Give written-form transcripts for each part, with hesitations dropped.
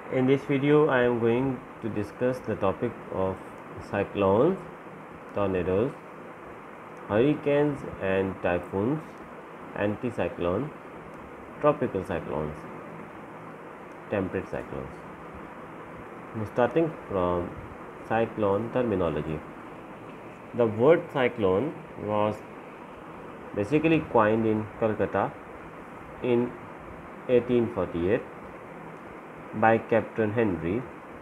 In this video, I am going to discuss the topic of cyclones, tornadoes, hurricanes and typhoons, anticyclone, tropical cyclones, temperate cyclones. Starting from cyclone terminology. The word cyclone was basically coined in Calcutta in 1848 by Captain Henry.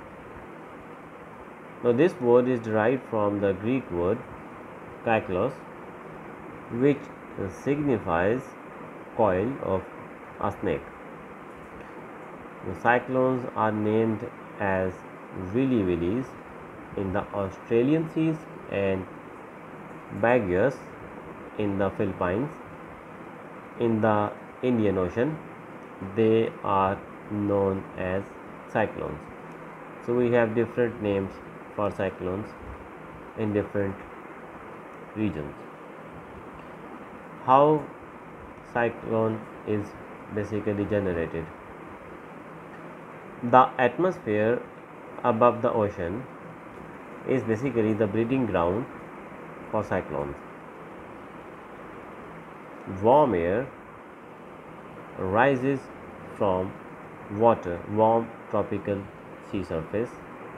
Now, this word is derived from the Greek word kyklos, which signifies coil of a snake. The cyclones are named as Willy Willies in the Australian seas and Bagios in the Philippines. In the Indian Ocean, they are known as cyclones. So we have different names for cyclones in different regions. How cyclone is basically generated? The atmosphere above the ocean is basically the breeding ground for cyclones. Warm air rises from warm tropical sea surface.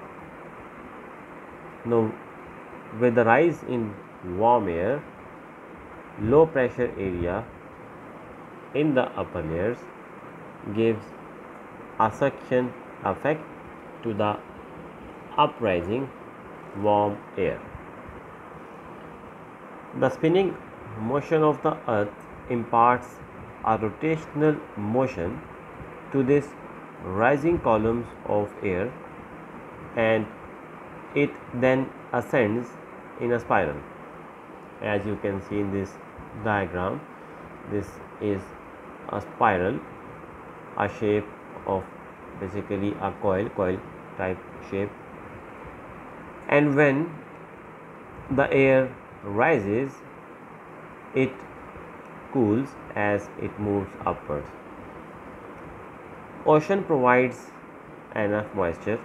Now, with the rise in warm air, low pressure area in the upper layers gives a suction effect to the uprising warm air. The spinning motion of the earth imparts a rotational motion to these rising columns of air, and it then ascends in a spiral. As you can see in this diagram, this is a spiral, a shape of basically a coil type shape, and when the air rises, it cools as it moves upwards. Ocean provides enough moisture.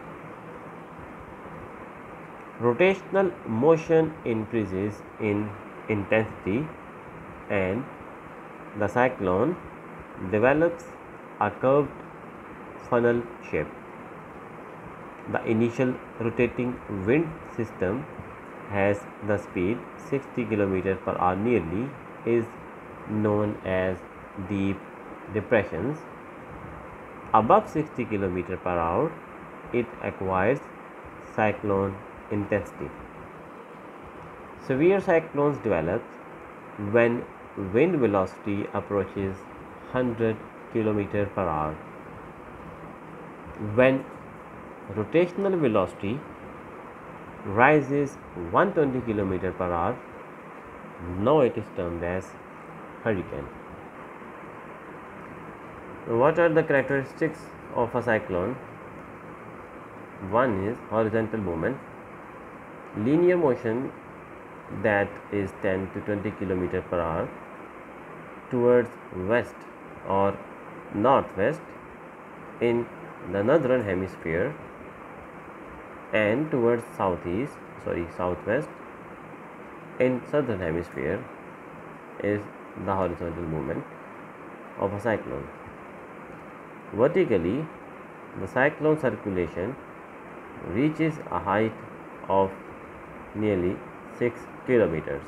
Rotational motion increases in intensity and the cyclone develops a curved funnel shape. The initial rotating wind system has the speed 60 km per hour nearly is known as deep depressions. Above 60 km per hour, it acquires cyclone intensity. Severe cyclones develop when wind velocity approaches 100 km per hour. When rotational velocity rises 120 km per hour, now it is termed as hurricane. What are the characteristics of a cyclone? One is horizontal movement, linear motion that is 10 to 20 km per hour towards west or northwest in the northern hemisphere and towards southwest in southern hemisphere is the horizontal movement of a cyclone. Vertically, the cyclone circulation reaches a height of nearly 6 kilometers.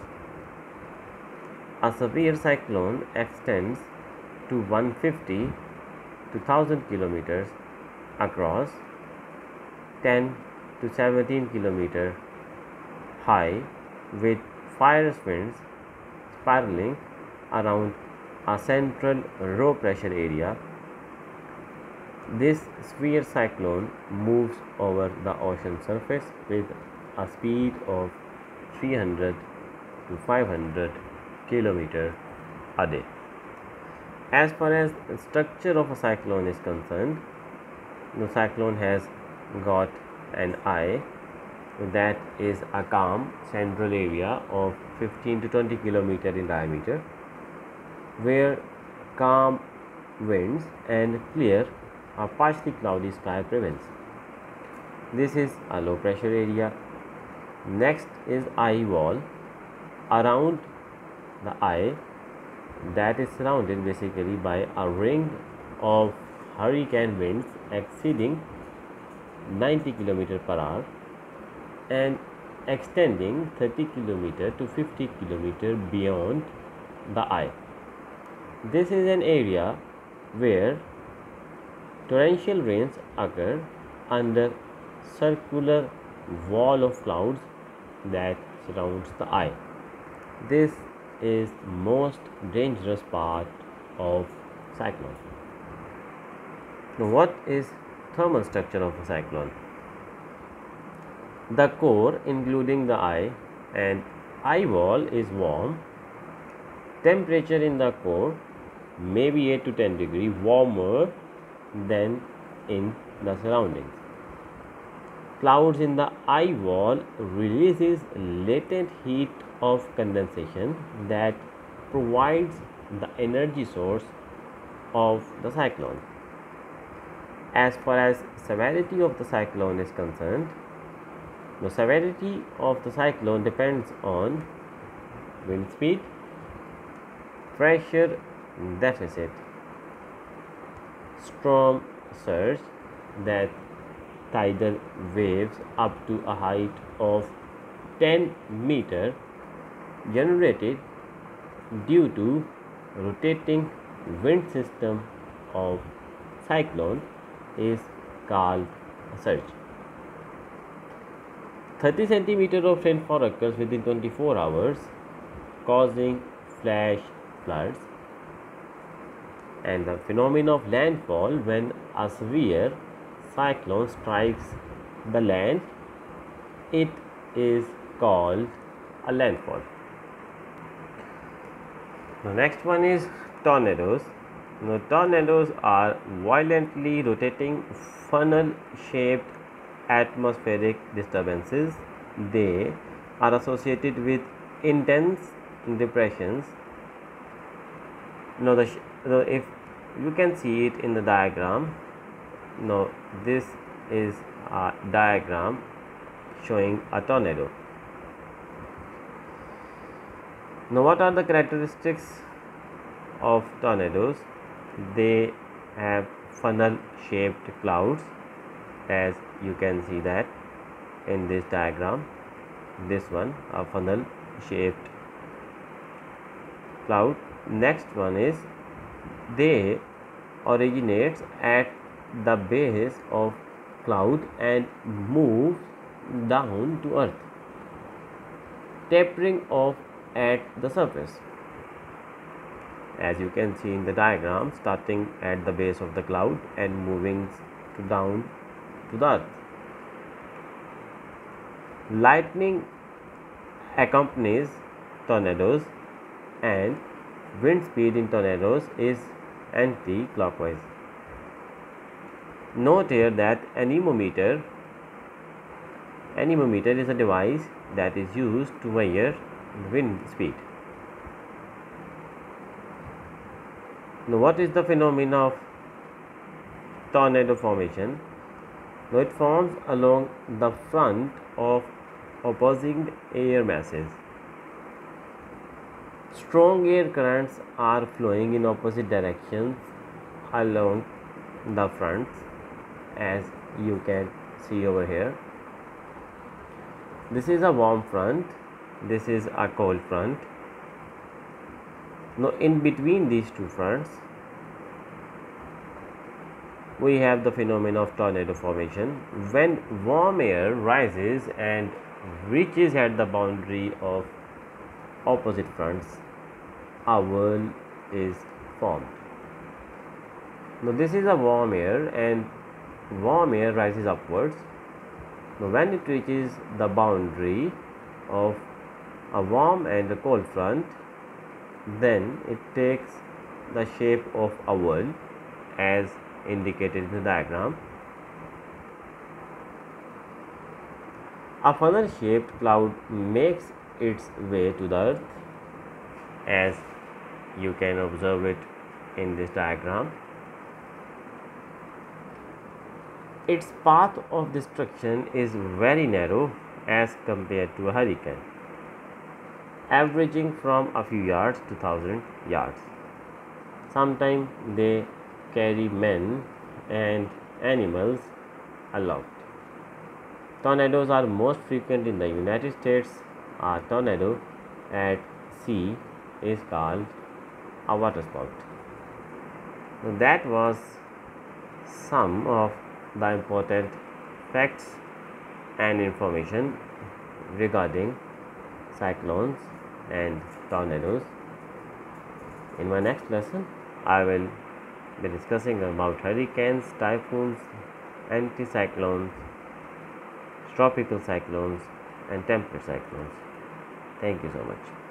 A severe cyclone extends to 150 to 1000 kilometers across, 10 to 17 kilometers high, with fierce winds spiraling around a central low pressure area. This severe cyclone moves over the ocean surface with a speed of 300 to 500 km a day. As far as the structure of a cyclone is concerned, the cyclone has got an eye that is a calm central area of 15 to 20 km in diameter, where calm winds and clear a partially cloudy sky prevails. This is a low pressure area. Next is eye wall. Around the eye, that is surrounded basically by a ring of hurricane winds exceeding 90 km per hour and extending 30 km to 50 km beyond the eye. This is an area where torrential rains occur under circular wall of clouds that surrounds the eye. This is most dangerous part of cyclone. Now, what is thermal structure of a cyclone? The core, including the eye and eye wall, is warm. Temperature in the core may be 8 to 10 degrees warmer than in the surroundings. Clouds in the eye wall releases latent heat of condensation that provides the energy source of the cyclone. As far as severity of the cyclone is concerned, the severity of the cyclone depends on wind speed, pressure deficit, storm surge, that tidal waves up to a height of 10 meter generated due to rotating wind system of cyclone is called a surge. 30 centimeter of rainfall occurs within 24 hours, causing flash floods. And the phenomenon of landfall, when a severe cyclone strikes the land, it is called a landfall. The next one is tornadoes. Now, tornadoes are violently rotating funnel-shaped atmospheric disturbances. They are associated with intense depressions. Now, if you can see it in the diagram. Now, this is a diagram showing a tornado. Now, what are the characteristics of tornadoes? They have funnel shaped clouds, as you can see that in this diagram. This one, a funnel shaped cloud. Next one is, they originates at the base of cloud and moves down to earth, tapering off at the surface. As you can see in the diagram, starting at the base of the cloud and moving down to the earth. Lightning accompanies tornadoes, and wind speed in tornadoes is anti-clockwise. Note here that anemometer is a device that is used to measure wind speed. Now, what is the phenomenon of tornado formation? Now, it forms along the front of opposing air masses. Strong air currents are flowing in opposite directions along the fronts, as you can see over here. This is a warm front, this is a cold front. Now, in between these two fronts, we have the phenomenon of tornado formation. When warm air rises and reaches at the boundary of opposite fronts, a whirl is formed. Now, this is a warm air, and warm air rises upwards. Now, when it reaches the boundary of a warm and a cold front, then it takes the shape of a whirl, as indicated in the diagram. A funnel shaped cloud makes its way to the earth, as you can observe it in this diagram. Its path of destruction is very narrow as compared to a hurricane, averaging from a few yards to 1,000 yards. Sometimes they carry men and animals aloft. Tornadoes are most frequent in the United States. A tornado at sea is called a waterspout. So that was some of the important facts and information regarding cyclones and tornadoes. In my next lesson, I will be discussing about hurricanes, typhoons, anticyclones, tropical cyclones, and temperate cyclones. Thank you so much.